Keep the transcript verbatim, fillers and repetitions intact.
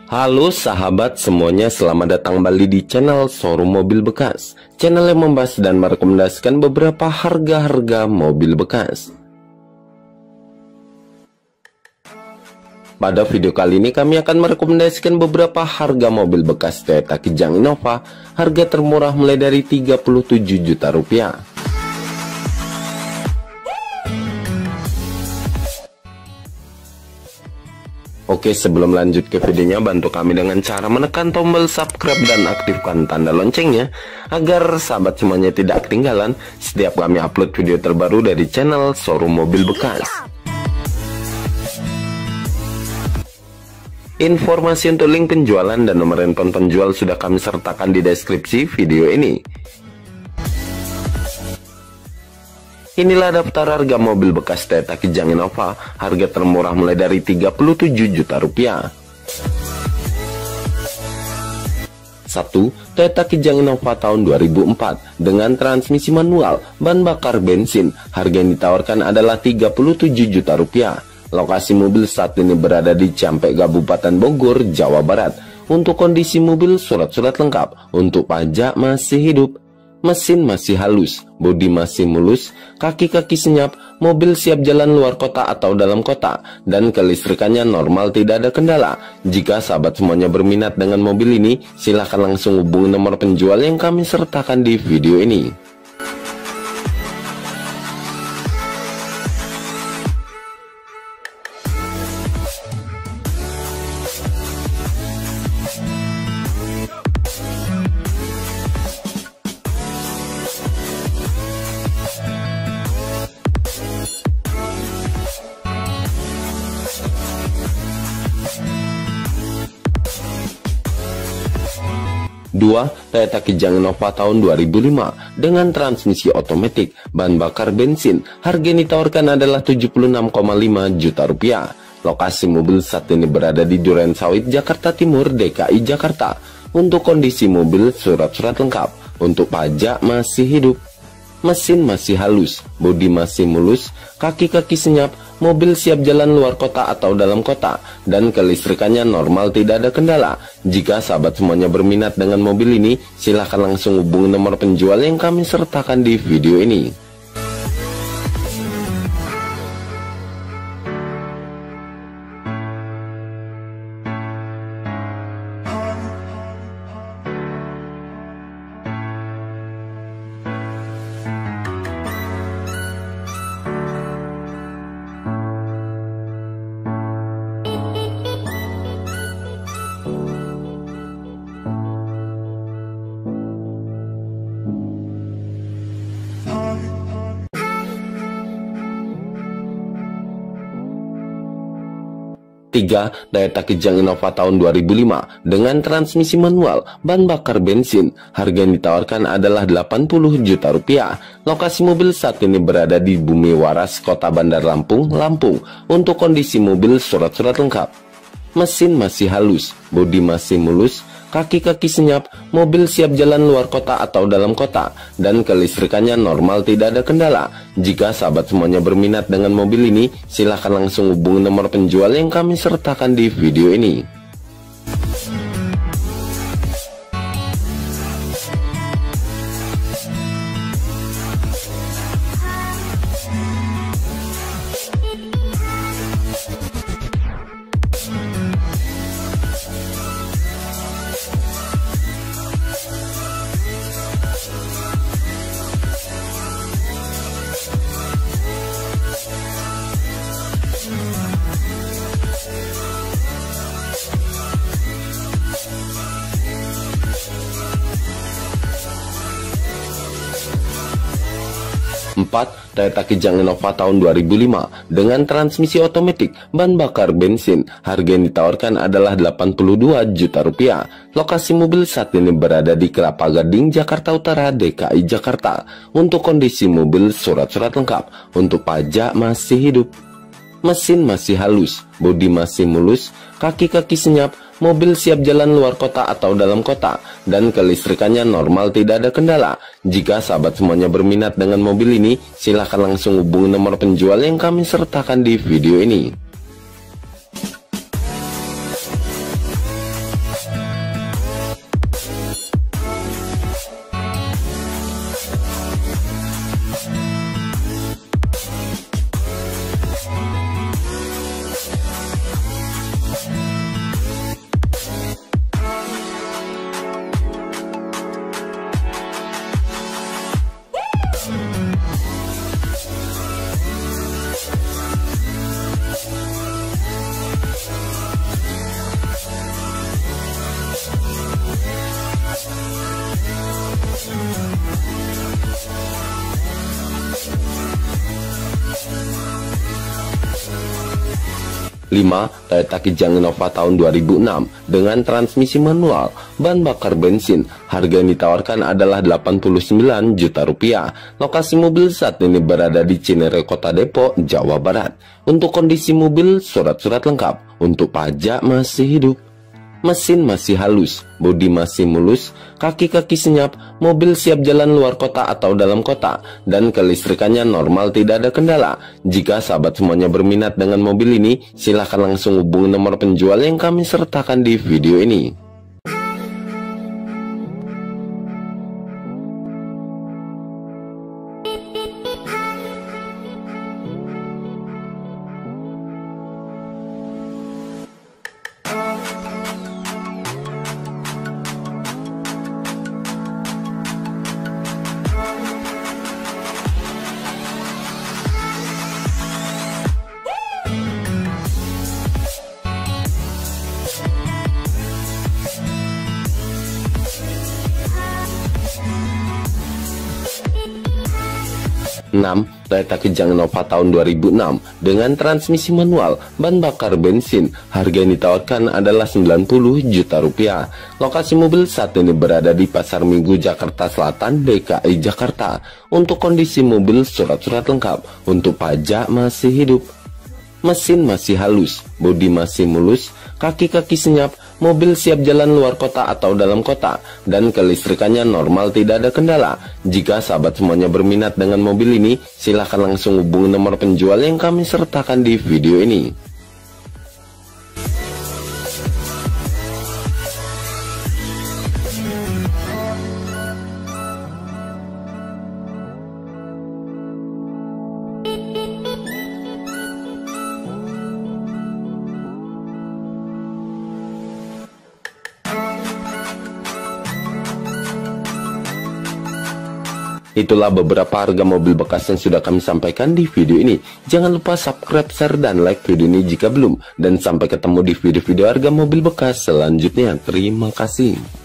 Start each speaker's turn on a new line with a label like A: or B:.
A: Halo sahabat semuanya, selamat datang kembali di channel Showroom Mobil Bekas, channel yang membahas dan merekomendasikan beberapa harga-harga mobil bekas. Pada video kali ini kami akan merekomendasikan beberapa harga mobil bekas Toyota Kijang Innova, harga termurah mulai dari tiga puluh tujuh juta rupiah. Oke, sebelum lanjut ke videonya, bantu kami dengan cara menekan tombol subscribe dan aktifkan tanda loncengnya, agar sahabat semuanya tidak ketinggalan setiap kami upload video terbaru dari channel Showroom Mobil Bekas. Informasi untuk link penjualan dan nomor handphone penjual sudah kami sertakan di deskripsi video ini. Inilah daftar harga mobil bekas Toyota Kijang Innova, harga termurah mulai dari tiga puluh tujuh juta rupiah. satu. Toyota Kijang Innova tahun dua ribu empat dengan transmisi manual, bahan bakar bensin, harga yang ditawarkan adalah tiga puluh tujuh juta rupiah. Lokasi mobil saat ini berada di Cikampek, Kabupaten Bogor, Jawa Barat. Untuk kondisi mobil, surat-surat lengkap, untuk pajak masih hidup. Mesin masih halus, bodi masih mulus, kaki-kaki senyap, mobil siap jalan luar kota atau dalam kota, dan kelistrikannya normal, tidak ada kendala. Jika sahabat semuanya berminat dengan mobil ini, silahkan langsung hubungi nomor penjual yang kami sertakan di video ini. dua. Toyota Kijang Innova tahun dua ribu lima dengan transmisi otomatis, bahan bakar bensin, harga yang ditawarkan adalah tujuh puluh enam koma lima juta rupiah. Lokasi mobil saat ini berada di Duren Sawit, Jakarta Timur, D K I Jakarta. Untuk kondisi mobil, surat-surat lengkap, untuk pajak masih hidup. Mesin masih halus, bodi masih mulus, kaki-kaki senyap, mobil siap jalan luar kota atau dalam kota, dan kelistrikannya normal, tidak ada kendala. Jika sahabat semuanya berminat dengan mobil ini, silahkan langsung hubungi nomor penjual yang kami sertakan di video ini. tiga. Toyota Kijang Innova tahun dua ribu lima dengan transmisi manual, bahan bakar bensin, harga yang ditawarkan adalah delapan puluh juta rupiah. Lokasi mobil saat ini berada di Bumi Waras, Kota Bandar Lampung, Lampung. Untuk kondisi mobil, surat-surat lengkap. Mesin masih halus, bodi masih mulus, kaki-kaki senyap, mobil siap jalan luar kota atau dalam kota, dan kelistrikannya normal, tidak ada kendala. Jika sahabat semuanya berminat dengan mobil ini, silahkan langsung hubungi nomor penjual yang kami sertakan di video ini. empat. Toyota Kijang Innova tahun dua ribu lima dengan transmisi otomatis, bahan bakar bensin, harga yang ditawarkan adalah delapan puluh dua juta rupiah. Lokasi mobil saat ini berada di Kelapa Gading, Jakarta Utara, D K I Jakarta. Untuk kondisi mobil, surat-surat lengkap, untuk pajak masih hidup. Mesin masih halus, bodi masih mulus, kaki-kaki senyap, mobil siap jalan luar kota atau dalam kota, dan kelistrikannya normal, tidak ada kendala. Jika sahabat semuanya berminat dengan mobil ini, silahkan langsung hubungi nomor penjual yang kami sertakan di video ini. lima. Toyota Kijang Innova tahun dua ribu enam dengan transmisi manual, bahan bakar bensin. Harga yang ditawarkan adalah delapan puluh sembilan juta rupiah. Lokasi mobil saat ini berada di Cinere, Kota Depok, Jawa Barat. Untuk kondisi mobil, surat-surat lengkap. Untuk pajak masih hidup. Mesin masih halus, bodi masih mulus, kaki-kaki senyap, mobil siap jalan luar kota atau dalam kota, dan kelistrikannya normal, tidak ada kendala. Jika sahabat semuanya berminat dengan mobil ini, silahkan langsung hubungi nomor penjual yang kami sertakan di video ini. enam. Toyota Kijang Innova tahun dua ribu enam dengan transmisi manual, bahan bakar bensin. Harga yang ditawarkan adalah sembilan puluh juta rupiah. Lokasi mobil saat ini berada di Pasar Minggu, Jakarta Selatan, D K I Jakarta. Untuk kondisi mobil, surat-surat lengkap. Untuk pajak masih hidup. Mesin masih halus, bodi masih mulus, kaki-kaki senyap, mobil siap jalan luar kota atau dalam kota, dan kelistrikannya normal, tidak ada kendala. Jika sahabat semuanya berminat dengan mobil ini, silahkan langsung hubungi nomor penjual yang kami sertakan di video ini. Itulah beberapa harga mobil bekas yang sudah kami sampaikan di video ini. Jangan lupa subscribe, share, dan like video ini jika belum. Dan sampai ketemu di video-video harga mobil bekas selanjutnya. Terima kasih.